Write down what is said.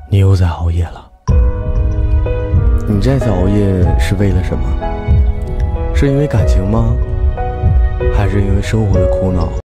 你又在熬夜了。你这次熬夜是为了什么？是因为感情吗？还是因为生活的苦恼？